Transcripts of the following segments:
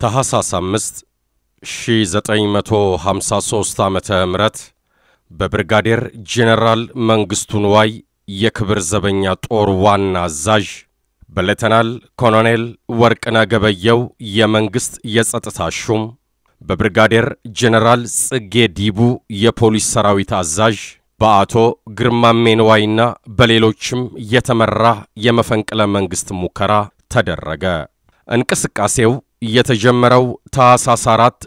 ታህሳስ 5 1953 ዓመተ ምህረት በብርጋዴር ጄኔራል መንግስቱ ንዋይ የክብር ዘበኛ ጦር ዋና አዛዥ በሌተናል ኮሎኔል ወርቅነህ ገበየው የመንግስት የጸጥታ ሹም በብርጋዴር ጄኔራል ጽጌ ዲቡ የፖሊስ ሰራዊት አዛዥ በአቶ ግርማሜ ንዋይና በሌሎችም የተመራ የመፈንቅለ መንግስት ሙከራ ተደረገ። እንቅስቃሴው የተጀመረው ታህሳስ 4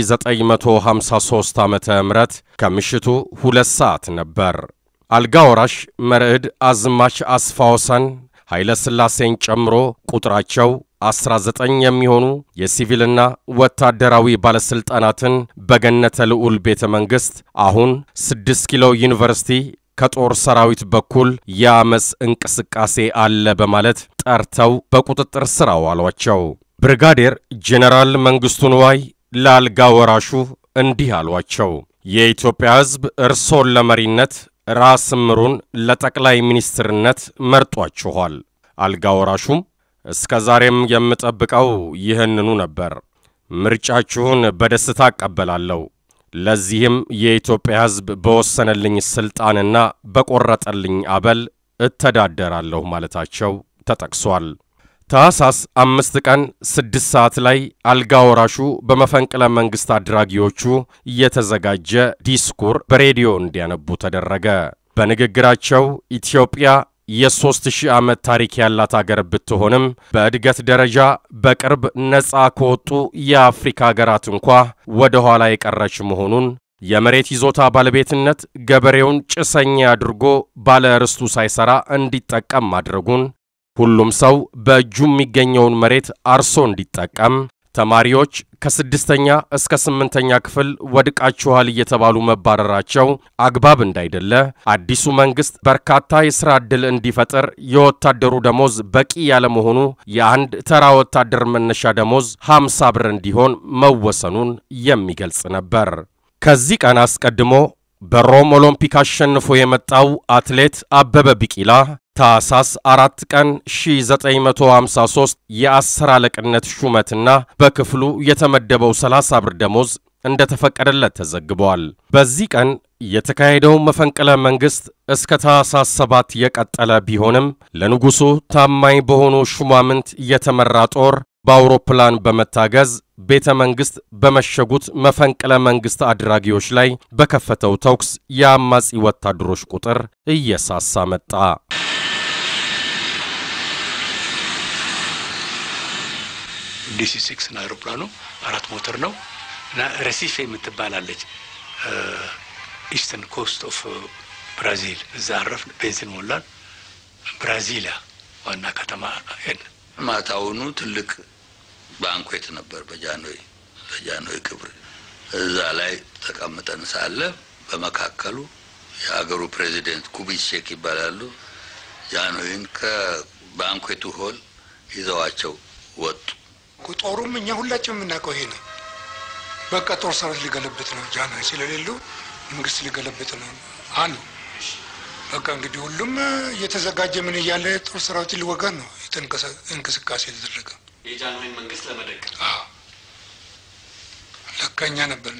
1953 ዓመተ ምህረት ከምሽቱ 2 ሰዓት ነበር። አልጋ ወራሽ መርዕድ አዝማች አስፋወሰን ኃይለ ሥላሴን ጨምሮ ቁጥራቸው 19 የሚሆኑ የሲቪልና ወታደራዊ ባለስልጣናትን በገነተ ልዑል ቤተ መንግስት አሁን 6 ኪሎ ዩኒቨርሲቲ ከጦር ሰራዊት በኩል ያመስ እንቅስቃሴ አለ በማለት ጠርተው በቁጥጥር ስር አዋሏቸው። ብርጋዴር ጄኔራል መንግስቱ ንዋይ ለአልጋ ወራሹ እንዲህ አሏቸው። የኢትዮጵያ ሕዝብ እርሶን ለመሪነት ራስ ምሩን ለጠቅላይ ሚኒስትርነት መርጧችኋል። አልጋ ወራሹም እስከዛሬም የምጠብቀው ይህንኑ ነበር። ምርጫችሁን በደስታ አቀበላለሁ። ለዚህም የኢትዮጵያ ሕዝብ በወሰነልኝ ስልጣንና በቆረጠልኝ አበል እተዳደራለሁ ማለታቸው ተጠቅሷል። ታህሳስ 5 ቀን 6 ሰዓት ላይ አልጋ ወራሹ በመፈንቅለ መንግስት አድራጊዎቹ የተዘጋጀ ዲስኩር በሬዲዮ እንዲያነቡ ተደረገ። በንግግራቸው ኢትዮጵያ የ3000 ዓመት ታሪክ ያላት አገር ብትሆንም በእድገት ደረጃ በቅርብ ነፃ ከወጡ የአፍሪካ ሀገራት እንኳ ወደ ኋላ የቀረች መሆኑን የመሬት ይዞታ ባለቤትነት ገበሬውን ጭሰኛ አድርጎ ባለ ርስቱ ሳይሰራ እንዲጠቀም ማድረጉን ሁሉም ሰው በእጁ የሚገኘውን መሬት አርሶ እንዲጠቀም ተማሪዎች ከ6ኛ እስከ 8ኛ ክፍል ወድቃችኋል እየተባሉ መባረራቸው አግባብ እንዳይደለ አዲሱ መንግስት በርካታ የሥራ ዕድል እንዲፈጠር የወታደሩ ደሞዝ በቂ ያለ መሆኑ የአንድ ተራ ወታደር መነሻ ደሞዝ 50 ብር እንዲሆን መወሰኑን የሚገልጽ ነበር። ከዚህ ቀን አስቀድሞ በሮም ኦሎምፒክ አሸንፎ የመጣው አትሌት አበበ ቢቂላ ታህሳስ 4 ቀን 1953 የ10 አለቅነት ሹመትና በክፍሉ የተመደበው 30 ብር ደሞዝ እንደተፈቀደለት ተዘግቧል። በዚህ ቀን የተካሄደው መፈንቅለ መንግስት እስከ ታህሳስ 7 የቀጠለ ቢሆንም ለንጉሱ ታማኝ በሆኑ ሹማምንት የተመራ ጦር በአውሮፕላን በመታገዝ ቤተ መንግስት በመሸጉት መፈንቅለ መንግስት አድራጊዎች ላይ በከፈተው ተኩስ የአማጺ ወታደሮች ቁጥር እየሳሳ መጣ። DC6 አውሮፕላኑ 4 ሞተር ነው እና ሬሲፌ የምትባላለች ኢስተርን ኮስት ኦፍ ብራዚል እዛ አረፍ ቤንዚን ሞላን ብራዚሊያ ዋና ከተማ ሄድን። ማታውኑ ትልቅ ባንኩዌት ነበር በጃንሆይ ክብር። እዛ ላይ ተቀምጠን ሳለ በመካከሉ የሀገሩ ፕሬዚደንት ኩቢቼክ ይባላሉ ጃንሆይን ከባንኩዌቱ ሆል ይዘዋቸው ወጡ። ጦሩም እኛ ሁላችንም እናውቀው ይሄ ነው። በቃ ጦር ሰራዊት ሊገለብጥ ነው፣ ጃንሆይ ስለሌሉ መንግስት ሊገለብጥ ነው አሉ። በቃ እንግዲህ ሁሉም እየተዘጋጀ ምን እያለ ጦር ሰራዊት ሊወጋ ነው እንቅስቃሴ ተደረገ። የጃንሆይን መንግስት ለመደገፍ ለካኛ ነበር።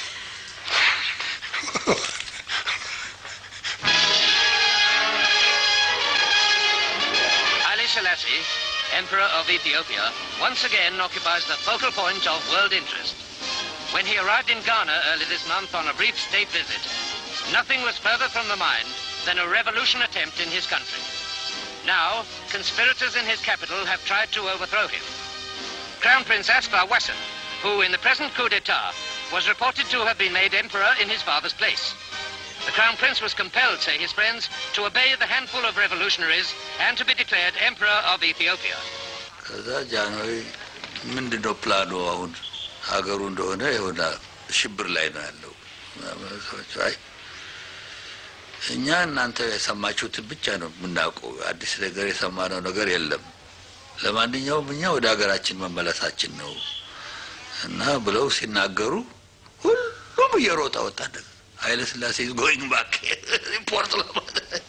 Haile Selassie, Emperor of Ethiopia, once again occupies the focal point of world interest. When he arrived in Ghana early this month on a brief state visit, nothing was further from the mind than a revolution attempt in his country. Now, conspirators in his capital have tried to overthrow him. Crown Prince Asfar Wasson, who in the present coup d'etat was reported to have been made emperor in his father's place. The Crown Prince was compelled, say his friends, to obey the handful of revolutionaries and to be declared Emperor of Ethiopia. ከዛ ጃንሆይ ምንድነው ፕላኑ? አሁን ሀገሩ እንደሆነ ይሆና ሽብር ላይ ነው ያለው። አይ እኛ እናንተ የሰማችሁት ብቻ ነው የምናውቀው፣ አዲስ ነገር የሰማነው ነገር የለም። ለማንኛውም እኛ ወደ ሀገራችን መመለሳችን ነው እና ብለው ሲናገሩ ሁሉም እየሮጠ ወጣ። ኃይለ ሥላሴ going back ሪፖርት ለማድረግ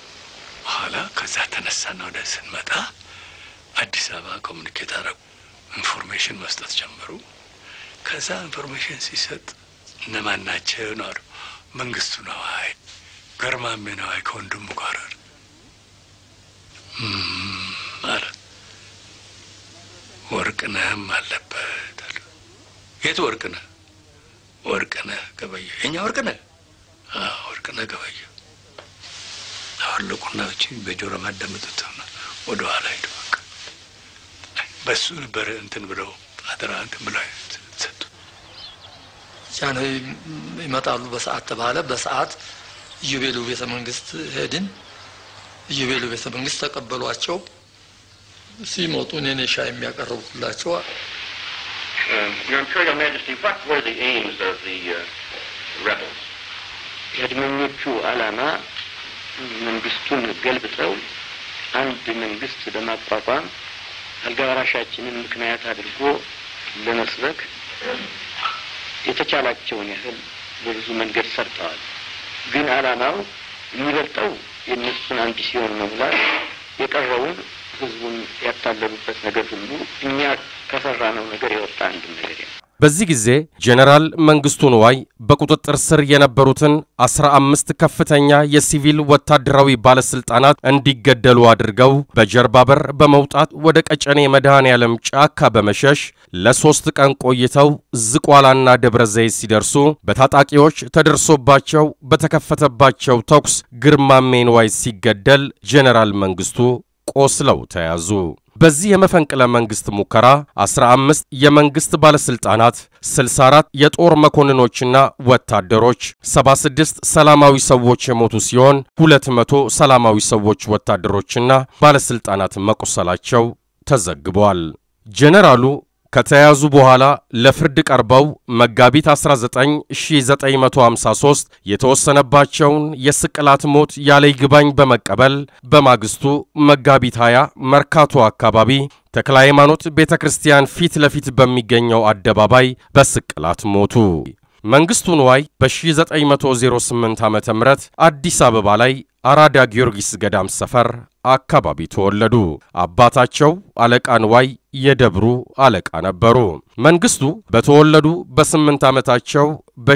ኋላ ከዛ ተነሳና ወደ ስንመጣ አዲስ አበባ ኮሙኒኬት አደረጉ። ኢንፎርሜሽን መስጠት ጀመሩ። ከዛ ኢንፎርሜሽን ሲሰጥ እነማን ናቸው ነው መንግስቱ ነው አይ ገርማሜ ነው አይ ከወንድሙ ጋር ማለት ወርቅነህም አለበት አለ። የት ወርቅነህ? ወርቅነህ ገበየ። የኛ ወርቅነህ? ወርቅነህ ገበየ። አለቁና እቺ በጆሮ ማዳመጡት ነው ወደ ኋላ ሄዱ። በሱ ነበር እንትን ብለው አደራ እንትን ብለው ሰጡ። ጃንሆይ ይመጣሉ በሰዓት ተባለ። በሰዓት ኢዮቤልዩ ቤተ መንግስት ሄድን። ኢዮቤልዩ ቤተ መንግስት ተቀበሏቸው። ሲሞቱ እኔ ሻይ የሚያቀርቡላቸው Your Imperial Majesty, what were the aims of the rebels? የአድመኞቹ ዓላማ መንግስቱን ገልብጠው አንድ መንግስት ለማቋቋም አልጋራሻችንን ምክንያት አድርጎ ለመስበክ የተቻላቸውን ያህል በብዙ መንገድ ሰርተዋል። ግን ዓላማው የሚበልጠው የነሱን አምቢሲዮን መሙላት የቀረውን ህዝቡን ያታለሉበት ነገር ሁሉ እኛ ከሰራነው ነገር የወጣ አንድ ነገር ነው። በዚህ ጊዜ ጀነራል መንግስቱ ንዋይ በቁጥጥር ስር የነበሩትን 15 ከፍተኛ የሲቪል ወታደራዊ ባለስልጣናት እንዲገደሉ አድርገው በጀርባ በር በመውጣት ወደ ቀጨኔ መድኃኔዓለም ጫካ በመሸሽ ለ3 ቀን ቆይተው ዝቋላና ደብረ ዘይት ሲደርሱ በታጣቂዎች ተደርሶባቸው በተከፈተባቸው ተኩስ ግርማሜ ንዋይ ሲገደል ጀነራል መንግስቱ ቆስለው ተያዙ። በዚህ የመፈንቅለ መንግስት ሙከራ 15 የመንግስት ባለስልጣናት፣ 64 የጦር መኮንኖችና ወታደሮች፣ 76 ሰላማዊ ሰዎች የሞቱ ሲሆን 200 ሰላማዊ ሰዎች ወታደሮችና ባለስልጣናት መቆሰላቸው ተዘግቧል። ጀነራሉ ከተያዙ በኋላ ለፍርድ ቀርበው መጋቢት 19 1953 የተወሰነባቸውን የስቅላት ሞት ያለ ይግባኝ በመቀበል በማግስቱ መጋቢት 20 መርካቶ አካባቢ ተክለ ሃይማኖት ቤተክርስቲያን ፊት ለፊት በሚገኘው አደባባይ በስቅላት ሞቱ። መንግስቱ ንዋይ በ1908 ዓመተ ምህረት አዲስ አበባ ላይ አራዳ ጊዮርጊስ ገዳም ሰፈር አካባቢ ተወለዱ። አባታቸው አለቃ ንዋይ የደብሩ አለቃ ነበሩ። መንግስቱ በተወለዱ በ8 ዓመታቸው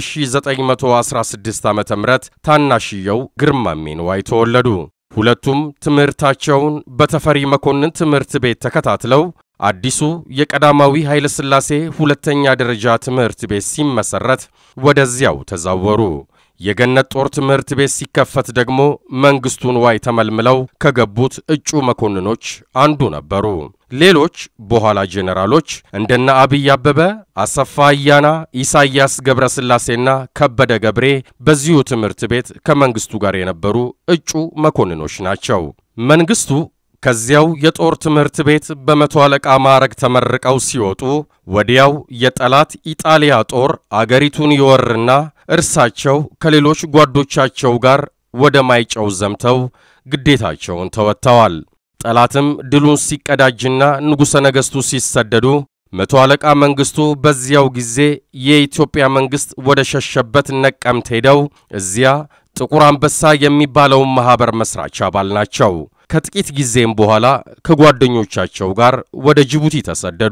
በ1916 ዓመተ ምህረት ታናሽየው ግርማሜ ንዋይ ተወለዱ። ሁለቱም ትምህርታቸውን በተፈሪ መኮንን ትምህርት ቤት ተከታትለው አዲሱ የቀዳማዊ ኃይለ ሥላሴ ሁለተኛ ደረጃ ትምህርት ቤት ሲመሰረት ወደዚያው ተዛወሩ። የገነት ጦር ትምህርት ቤት ሲከፈት ደግሞ መንግስቱ ንዋይ ተመልምለው ከገቡት እጩ መኮንኖች አንዱ ነበሩ። ሌሎች በኋላ ጄኔራሎች እንደነ አብይ አበበ፣ አሰፋ አያና፣ ኢሳያስ ገብረስላሴና ከበደ ገብሬ በዚሁ ትምህርት ቤት ከመንግስቱ ጋር የነበሩ እጩ መኮንኖች ናቸው። መንግስቱ ከዚያው የጦር ትምህርት ቤት በመቶ አለቃ ማዕረግ ተመርቀው ሲወጡ ወዲያው የጠላት ኢጣሊያ ጦር አገሪቱን ይወርና እርሳቸው ከሌሎች ጓዶቻቸው ጋር ወደ ማይጨው ዘምተው ግዴታቸውን ተወጥተዋል። ጠላትም ድሉን ሲቀዳጅና ንጉሠ ነገሥቱ ሲሰደዱ መቶ አለቃ መንግስቱ በዚያው ጊዜ የኢትዮጵያ መንግስት ወደ ሸሸበት ነቀምት ሄደው እዚያ ጥቁር አንበሳ የሚባለው ማህበር መስራች አባል ናቸው። ከጥቂት ጊዜም በኋላ ከጓደኞቻቸው ጋር ወደ ጅቡቲ ተሰደዱ።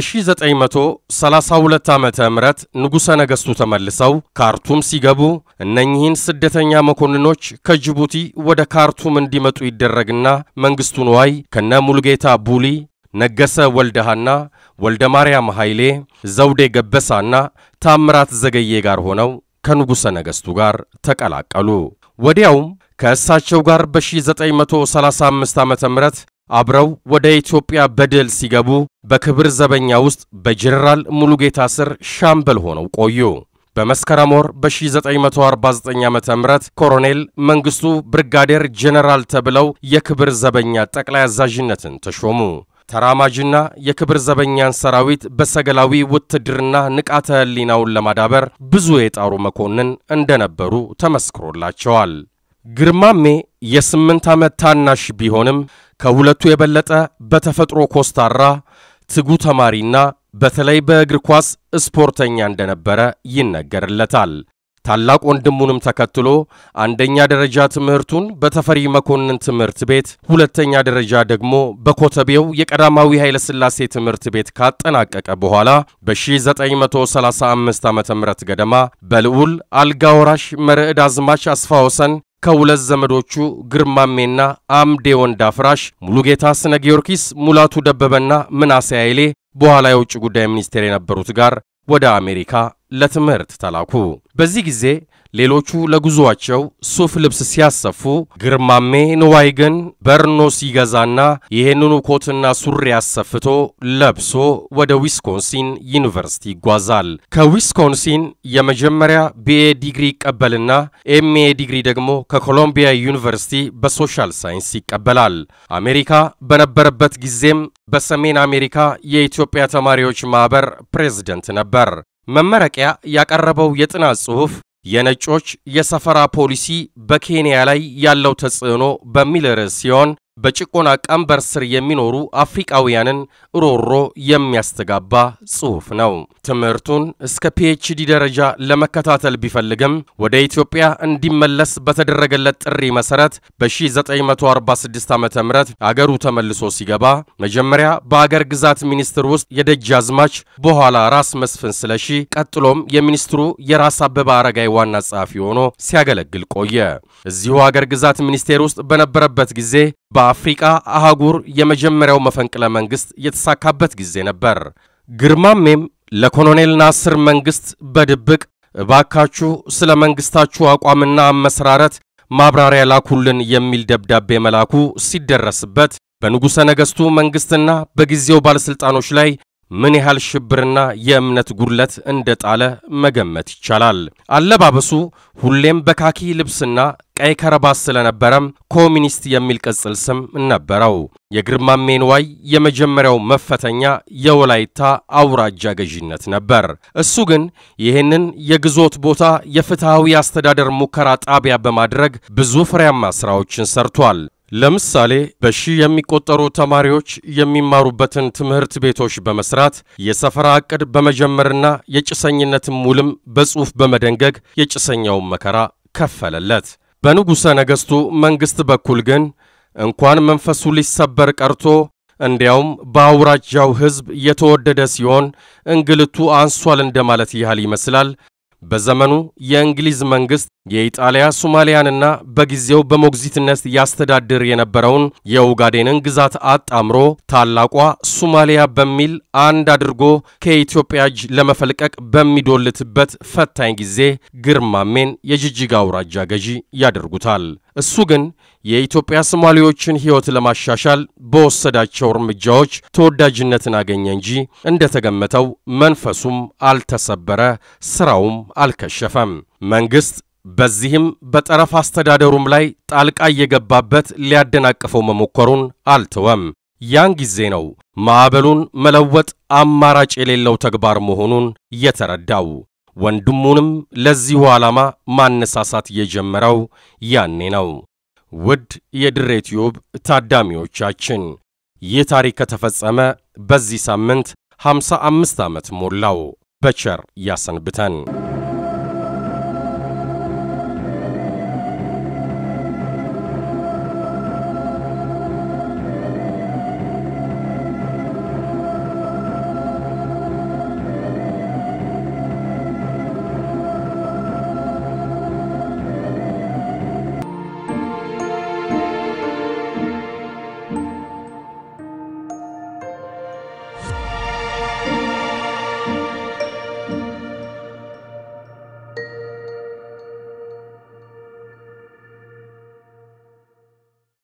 በ1932 ዓመተ ምህረት ንጉሠ ነገሥቱ ተመልሰው ካርቱም ሲገቡ እነኚህን ስደተኛ መኮንኖች ከጅቡቲ ወደ ካርቱም እንዲመጡ ይደረግና መንግስቱ ንዋይ ከነ ሙሉጌታ ቡሊ፣ ነገሰ ወልደሃና፣ ወልደ ማርያም ኃይሌ፣ ዘውዴ ገበሳና ታምራት ዘገዬ ጋር ሆነው ከንጉሠ ነገሥቱ ጋር ተቀላቀሉ። ወዲያውም ከእሳቸው ጋር በ1935 ዓመተ ምህረት አብረው ወደ ኢትዮጵያ በድል ሲገቡ በክብር ዘበኛ ውስጥ በጀነራል ሙሉጌታ ስር ሻምበል ሆነው ቆዩ። በመስከረም ወር በ1949 ዓመተ ምህረት ኮሎኔል መንግስቱ ብርጋዴር ጀነራል ተብለው የክብር ዘበኛ ጠቅላይ አዛዥነትን ተሾሙ። ተራማጅና የክብር ዘበኛን ሰራዊት በሰገላዊ ውትድርና ንቃተ ህሊናውን ለማዳበር ብዙ የጣሩ መኮንን እንደነበሩ ተመስክሮላቸዋል። ግርማሜ የ8 ዓመት ታናሽ ቢሆንም ከሁለቱ የበለጠ በተፈጥሮ ኮስታራ ትጉ ተማሪና በተለይ በእግር ኳስ ስፖርተኛ እንደነበረ ይነገርለታል። ታላቅ ወንድሙንም ተከትሎ አንደኛ ደረጃ ትምህርቱን በተፈሪ መኮንን ትምህርት ቤት ሁለተኛ ደረጃ ደግሞ በኮተቤው የቀዳማዊ ኃይለ ሥላሴ ትምህርት ቤት ካጠናቀቀ በኋላ በ1935 ዓ.ም ገደማ በልዑል አልጋ ወራሽ መርዕድ አዝማች አስፋወሰን ከሁለት ዘመዶቹ ግርማሜና አምዴ ወንዳፍራሽ ሙሉጌታ ስነ ጊዮርጊስ ሙላቱ ደበበና ምናሴ ኃይሌ በኋላ የውጭ ጉዳይ ሚኒስቴር የነበሩት ጋር ወደ አሜሪካ ለትምህርት ተላኩ። በዚህ ጊዜ ሌሎቹ ለጉዞአቸው ሱፍ ልብስ ሲያሰፉ ግርማሜ ንዋይ ግን በርኖስ ይገዛና ይሄንኑ ኮትና ሱሪ አሰፍቶ ለብሶ ወደ ዊስኮንሲን ዩኒቨርሲቲ ይጓዛል። ከዊስኮንሲን የመጀመሪያ ቢኤ ዲግሪ ይቀበልና ኤምኤ ዲግሪ ደግሞ ከኮሎምቢያ ዩኒቨርሲቲ በሶሻል ሳይንስ ይቀበላል። አሜሪካ በነበረበት ጊዜም በሰሜን አሜሪካ የኢትዮጵያ ተማሪዎች ማህበር ፕሬዝዳንት ነበር። መመረቂያ ያቀረበው የጥናት ጽሑፍ የነጮች የሰፈራ ፖሊሲ በኬንያ ላይ ያለው ተጽዕኖ በሚል ርዕስ ሲሆን በጭቆና ቀንበር ስር የሚኖሩ አፍሪካውያንን ሮሮ የሚያስተጋባ ጽሑፍ ነው። ትምህርቱን እስከ ፒኤችዲ ደረጃ ለመከታተል ቢፈልግም ወደ ኢትዮጵያ እንዲመለስ በተደረገለት ጥሪ መሰረት በ1946 ዓ.ም አገሩ ተመልሶ ሲገባ መጀመሪያ በአገር ግዛት ሚኒስትር ውስጥ የደጃዝማች በኋላ ራስ መስፍን ስለሺ ቀጥሎም የሚኒስትሩ የራስ አበበ አረጋይ ዋና ጸሐፊ ሆኖ ሲያገለግል ቆየ። እዚሁ አገር ግዛት ሚኒስቴር ውስጥ በነበረበት ጊዜ በአፍሪካ አህጉር የመጀመሪያው መፈንቅለ መንግስት የተሳካበት ጊዜ ነበር። ግርማሜም ለኮሎኔል ናስር መንግስት በድብቅ እባካችሁ ስለ መንግስታችሁ አቋምና አመሰራረት ማብራሪያ ላኩልን የሚል ደብዳቤ መላኩ ሲደረስበት በንጉሠ ነገሥቱ መንግስትና በጊዜው ባለስልጣኖች ላይ ምን ያህል ሽብርና የእምነት ጉድለት እንደጣለ መገመት ይቻላል። አለባበሱ ሁሌም በካኪ ልብስና ቀይ ከረባት ስለነበረም ኮሚኒስት የሚል ቅጽል ስም ነበረው። የግርማሜ ንዋይ የመጀመሪያው መፈተኛ የወላይታ አውራጃ ገዢነት ነበር። እሱ ግን ይህንን የግዞት ቦታ የፍትሃዊ አስተዳደር ሙከራ ጣቢያ በማድረግ ብዙ ፍሬያማ ስራዎችን ሰርቷል። ለምሳሌ በሺህ የሚቆጠሩ ተማሪዎች የሚማሩበትን ትምህርት ቤቶች በመስራት የሰፈራ ዕቅድ በመጀመርና የጭሰኝነትን ውልም በጽሑፍ በመደንገግ የጭሰኛውን መከራ ከፈለለት። በንጉሠ ነገሥቱ መንግስት በኩል ግን እንኳን መንፈሱ ሊሰበር ቀርቶ እንዲያውም በአውራጃው ሕዝብ የተወደደ ሲሆን እንግልቱ አንሷል እንደማለት ያህል ይመስላል። በዘመኑ የእንግሊዝ መንግስት የኢጣሊያ ሶማሊያንና በጊዜው በሞግዚትነት ያስተዳድር የነበረውን የኡጋዴንን ግዛት አጣምሮ ታላቋ ሶማሊያ በሚል አንድ አድርጎ ከኢትዮጵያ እጅ ለመፈልቀቅ በሚዶልትበት ፈታኝ ጊዜ ግርማሜን የጅጅጋ አውራጃ ገዢ ያደርጉታል። እሱ ግን የኢትዮጵያ ሶማሌዎችን ሕይወት ለማሻሻል በወሰዳቸው እርምጃዎች ተወዳጅነትን አገኘ እንጂ እንደተገመተው መንፈሱም አልተሰበረ፣ ስራውም አልከሸፈም። መንግስት በዚህም በጠረፍ አስተዳደሩም ላይ ጣልቃ እየገባበት ሊያደናቅፈው መሞከሩን አልተወም። ያን ጊዜ ነው ማዕበሉን መለወጥ አማራጭ የሌለው ተግባር መሆኑን የተረዳው። ወንድሙንም ለዚሁ ዓላማ ማነሳሳት የጀመረው ያኔ ነው። ውድ የድሬ ቲዩብ ታዳሚዎቻችን ይህ ታሪክ ከተፈጸመ በዚህ ሳምንት 55 ዓመት ሞላው። በቸር ያሰንብተን።